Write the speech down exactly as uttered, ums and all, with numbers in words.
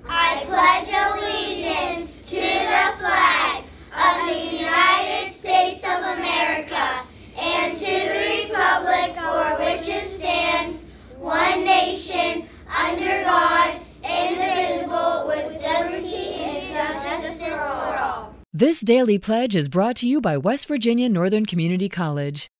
I pledge allegiance to the flag of the United States of America and to the republic for which it stands, one nation, under God, indivisible, with liberty and justice for all. This daily pledge is brought to you by West Virginia Northern Community College.